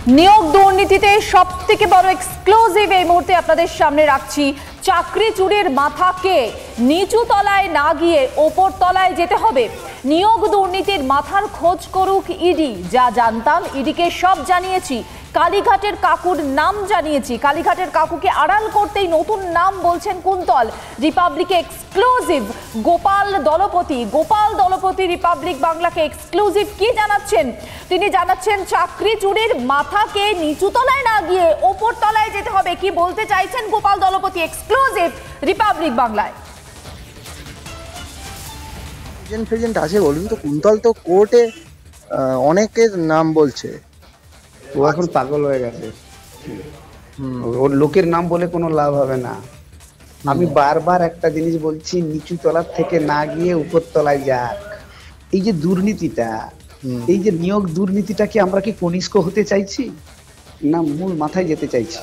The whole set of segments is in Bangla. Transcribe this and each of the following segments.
নিয়োগ দুর্নীতিতে সবথেকে বড় এক্সক্লুসিভ এই মুহূর্তে আপনাদের সামনে রাখছি। চাকরি চুরির মাথাকে নিচু তলায় না গিয়ে ওপর তলায় যেতে হবে। নিয়োগ দুর্নীতির মাথার খোঁজ করুক ইডি। যা জানতাম ইডিকে সব জানিয়েছি। কালীঘাটের কাকুর নাম জানিয়েছি। কালীঘাটের কাকুকে আড়াল করতেই নতুন নাম বলছেন কুন্তল। রিপাবলিকে এক্সক্লুসিভ গোপাল দলপতি রিপাবলিক বাংলাকে এক্সক্লুসিভ কি জানাচ্ছেন? তিনি জানাচ্ছেন চাকরি চুরির মাথাকে নিচু তলায় না গিয়ে ওপর তলায় যেতে হবে। কি বলতে চাইছেন গোপাল দলপতি? এক্সক্লুসিভ রিপাবলিক বাংলায়। এজেন্ট আছে বলুন তো? কুন্তল তো কোর্টে অনেকের নাম বলছে। ও এখন পাগল হয়ে গেছে। ওর লোকের নাম বলে কোনো লাভ হবে না। আমি বারবার একটা জিনিস বলছি, নিচু তলার থেকে না গিয়ে উপর তলায় যাক। এই যে দুর্নীতিটা, এই যে নিয়োগ দুর্নীতিটা, কি আমরা কি কনিষ্ক হতে চাইছি না মূল মাথায় যেতে চাইছি?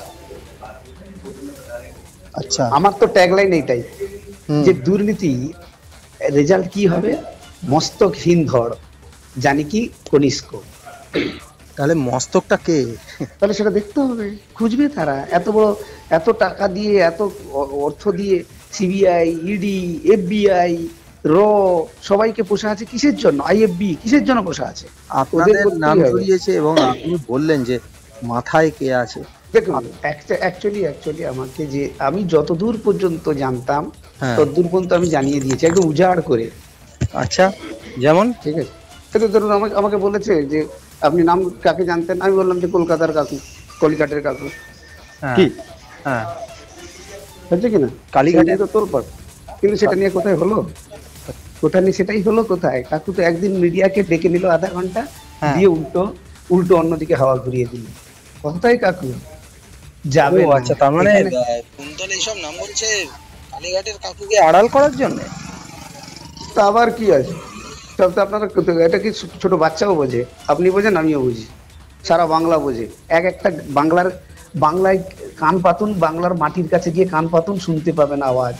আচ্ছা, আমার তো ট্যাগলাইন এইটাই যে দুর্নীতি রেজাল্ট কি হবে? মস্তকহীন ধড়, জানি কি কনিষ্ক। তাহলে মস্তকটা কে? তাহলে সেটা দেখতে হবে, খুঁজবে তারা। এত টাকা দিয়ে, এত অর্থ দিয়ে সিবিআই, ইডি, এফবিআই, র সবাইকে পোষা আছে কিসের জন্য? আইএফবি কিসের জন্য পোষা আছে? আপনাদের নাম জড়িয়েছে এবং আপনি বললেন যে মাথায় কে আছে। দেখুন, অ্যাকচুয়ালি আমাকে যে আমি যতদূর পর্যন্ত জানতাম ততদূর পর্যন্ত আমি জানিয়ে দিয়েছি, একদম উজাড় করে। আচ্ছা, যেমন? ঠিক আছে, কিন্তু ধরুন আমাকে বলেছে যে আপনি নাম কাকে জানতেন? আমি বললাম যে কলকাতার কাকু, কলিকাটের কাকু। কি হচ্ছে কিনা? কালীঘাটে তো তোলপাড়, কিন্তু সেটা নিয়ে কোথায় হলো? সেটাই হলো কোথায়? কাকু তো একদিন মিডিয়াকে ডেকে নিল আধা ঘন্টা, দিয়ে উল্টো অন্যদিকে হাওয়া ঘুরিয়ে দিল। কোথায় কাকু যাবে? আচ্ছা, তার মানে কুন্তল এইসব নাম বলছে কালীঘাটের কাকুকে আড়াল করার জন্য। তা আবার কি আছে? সব তো আপনারা, এটা কি ছোট বাচ্চাও বোঝে? আপনি বোঝেন, আমিও বুঝি, সারা বাংলা বোঝে। একটা বাংলায় কান পাতুন, বাংলার মাটির কাছে গিয়ে কান পাতুন, শুনতে পাবেন আওয়াজ।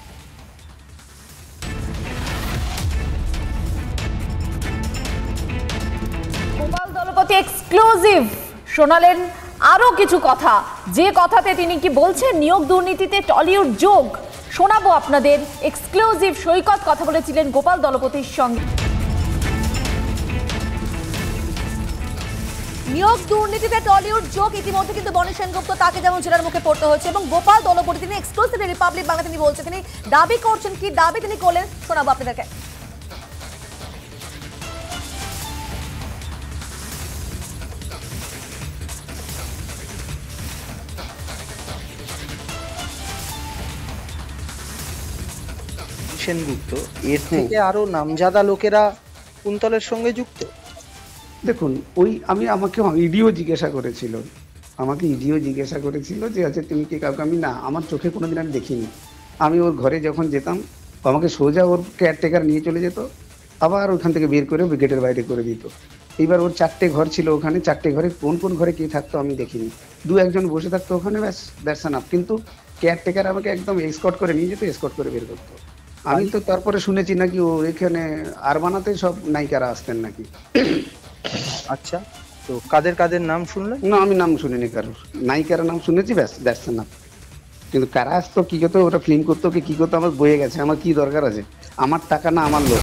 গোপাল দলপতি এক্সক্লুসিভ শোনালেন আরো কিছু কথা, যে কথাতে তিনি কি বলছেন নিয়োগ দুর্নীতিতে টলিউড যোগ। শোনাবো আপনাদের এক্সক্লুসিভ সৈকত কথা বলেছিলেন গোপাল দলপতির সঙ্গে। নিয়োগ দুর্নীতিতে টলিউড যোগ ইতিমধ্যে কিন্তু বনি সেনগুপ্ত, তাকে যেমন জেলার মুখে পড়তে হচ্ছে, এবং গোপাল দলপতি তিনি এক্সক্লুসিভ রিপাবলিক বাংলা তিনি বলছেন, তিনি দাবি করছেন, কি দাবি তিনি করলেন শোনাবো আপনাদেরকে। সেনগুপ্ত, এর থেকে আরো নামজাদা লোকেরা কুন্তলের সঙ্গে যুক্ত। দেখুন, আমাকে ইডিও জিজ্ঞাসা করেছিল, যে আচ্ছা তুমি কি কাউকে? আমি না, আমার চোখে কোনোদিন আমি দেখিনি। আমি ওর ঘরে যখন যেতাম, আমাকে সোজা ওর কেয়ারটেকার নিয়ে চলে যেত, আবার ওখান থেকে বের করে গেটের বাইরে করে দিত। এইবার ওর 4টে ঘর ছিল ওখানে, 4টে ঘরে কোন ঘরে কে থাকতো আমি দেখিনি। 2-1 বসে থাকতো ওখানে, ব্যাস, দ্যাটস এনাফ। কিন্তু কেয়ারটেকার আমাকে একদম এসকর্ট করে নিয়ে যেত, এসকর্ট করে বের করতো। আমি তো তারপরে শুনেছি নাকি ও এখানে আর বানাতে সব নায়িকারা আসতেন নাকি। আচ্ছা, তো কাদের নাম শুনলেন? না, আমি নাম শুনিনি কারোর। নায়িকার নাম শুনেছি, ব্যাস, দ্যাটস এনাফ। কিন্তু কারা আসতো, কি করতো, ওটা ফিল্ম করতো কি করতো, আমার বয়ে গেছে। আমার কি দরকার আছে? আমার টাকা না আমার লোক।